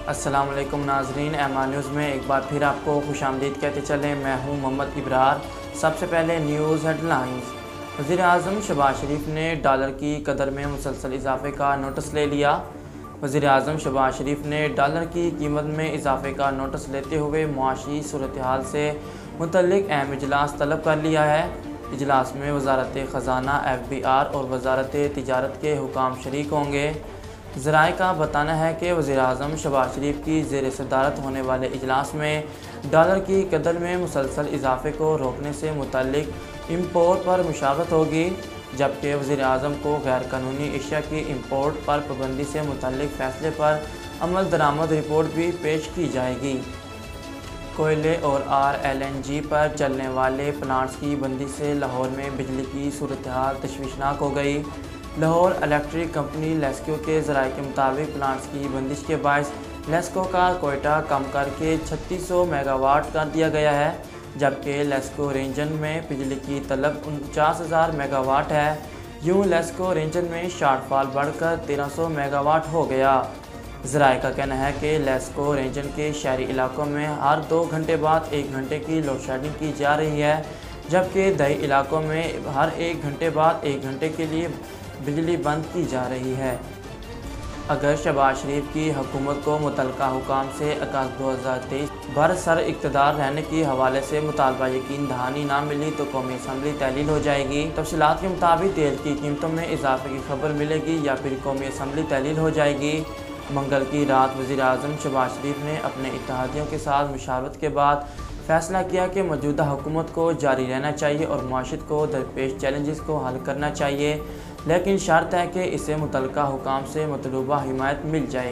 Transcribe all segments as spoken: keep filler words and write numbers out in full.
अस्सलाम वालेकुम नाजरीन, एमान न्यूज़ में एक बार फिर आपको खुशामदीद कहते चलें। मैं हूं मोहम्मद इब्रार। सबसे पहले न्यूज़ हेडलाइंस। वज़ीर आज़म शहबाज शरीफ ने डॉलर की कदर में मुसलसल इजाफे का नोटिस ले लिया। वज़ीर आज़म शहबाज शरीफ ने डॉलर की कीमत में इजाफे का नोटिस लेते हुए मुआशी सूरत हाल से मुतल्लिक़ अहम इजलास तलब कर लिया है। इजलास में वजारत ख़जाना, एफ बी आर और वजारत तिजारत के हुकाम शरीक होंगे। ज़राए का बताना है कि वज़ीर आज़म शहबाज शरीफ की ज़ेर सदारत होने वाले इजलास में डॉलर की कदर में मुसलसल इजाफे को रोकने से मुतल्लिक़ इम्पोर्ट पर मुशावरत होगी, जबकि वज़ीर आज़म को गैर कानूनी अशिया की इम्पोर्ट पर पाबंदी से मुतल्लिक़ फ़ैसले पर अमल दरामद रिपोर्ट भी पेश की जाएगी। कोयले और आर एल एन जी पर चलने वाले प्लांट्स की बंदी से लाहौर में बिजली की सूरत हाल तशवीशनाक हो गई। लाहौर इलेक्ट्रिक कंपनी लेस्को के ज़राए के मुताबिक प्लांट्स की बंदिश के बायस लेस्को का कोयटा कम करके छत्तीस सौ मेगावाट कर दिया गया है, जबकि लेस्को रेंजन में बिजली की तलब उनचास हज़ार मेगावाट है। यूँ लेस्को रेंजन में शॉर्टफॉल बढ़कर तेरह सौ मेगावाट हो गया। ज़राए का कहना है कि लेस्को रेंजन के शहरी इलाकों में हर दो घंटे बाद एक घंटे की लोड शेडिंग की जा रही है, जबकि दही इलाकों में हर एक घंटे बाद एक घंटे के लिए बिजली बंद की जा रही है। अगर शहबाज शरीफ की हुकूमत को मुतलका हुकाम से अगस्त दो हज़ार तेईस बरसर इक़्तिदार रहने के हवाले से मुतालबा यकीन दहानी ना मिली तो कौमी असम्बली तहलील हो जाएगी। तफसीलात के मुताबिक तेल की कीमतों में इजाफे की खबर मिलेगी या फिर कौमी असम्बली तहलील हो जाएगी। मंगल की रात वज़ीर आज़म शहबाज शरीफ ने अपने इत्तेहादियों के साथ मुशावरत के बाद फैसला किया कि मौजूदा हुकूमत को जारी रहना चाहिए और मुआशरत को दरपेश चैलेंजेस को हल करना चाहिए, लेकिन शर्त है कि इसे मुतलका हुकाम से मतलूबा हिमायत मिल जाए।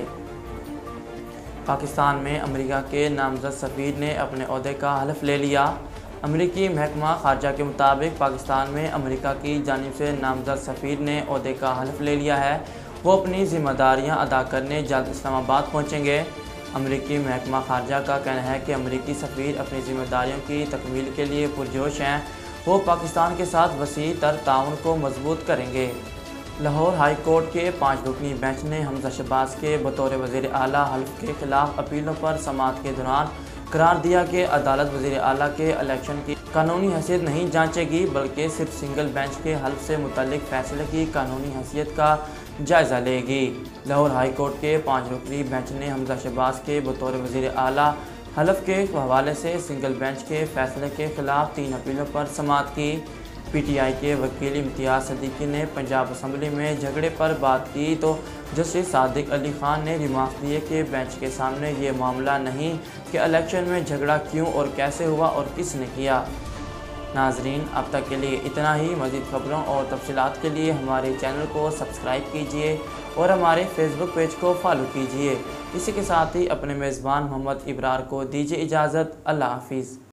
पाकिस्तान में अमेरिका के नामज़द सफ़ीर ने अपने ओहदे का हल्फ ले लिया। अमेरिकी महकमा ख़ारजा के मुताबिक पाकिस्तान में अमेरिका की जानिब से नामज़द सफ़ीर ने ओहदे का हल्फ ले लिया है। वो अपनी ज़िम्मेदारियाँ अदा करने जल्द इस्लामाबाद पहुँचेंगे। अमेरिकी महकमा ख़ारजा का कहना है कि अमेरिकी सफ़ीर अपनी ज़िम्मेदारियों की तकमील के लिए पुरजोश हैं। वो पाकिस्तान के साथ वसी तर ताउन को मजबूत करेंगे। लाहौर हाई कोर्ट के पाँच रुकनी बेंच ने हमजा शहबाज के बतौर वज़ीर आला हल्फ के खिलाफ अपीलों पर समाअत के दौरान करार दिया कि अदालत वज़ीर आला के इलेक्शन की कानूनी हैसियत नहीं जांचेगी, बल्कि सिर्फ सिंगल बेंच के हल्फ से मुतल्लिक फ़ैसले की कानूनी हैसियत का जायज़ा लेगी। लाहौर हाई कोर्ट के पाँच रुकनी बेंच ने हमजा शहबाज के बतौर वज़ीर आला हल्फ के हवाले से सिंगल बेंच के फैसले के खिलाफ तीन अपीलों पर समाअत की। पी टी आई के वकील इम्तियाज़ सदीकी ने पंजाब असम्बली में झगड़े पर बात की तो जस्टिस सादिक अली ख़ान ने रिमार्क दिए कि बेंच के सामने ये मामला नहीं कि इलेक्शन में झगड़ा क्यों और कैसे हुआ और किसने किया। नाजरीन, अब तक के लिए इतना ही। मज़ीद ख़बरों और तफसीलात के लिए हमारे चैनल को सब्सक्राइब कीजिए और हमारे फेसबुक पेज को फॉलो कीजिए। इसी के साथ ही अपने मेज़बान मोहम्मद इब्रार को दीजिए इजाज़त। अल्लाह हाफिज़।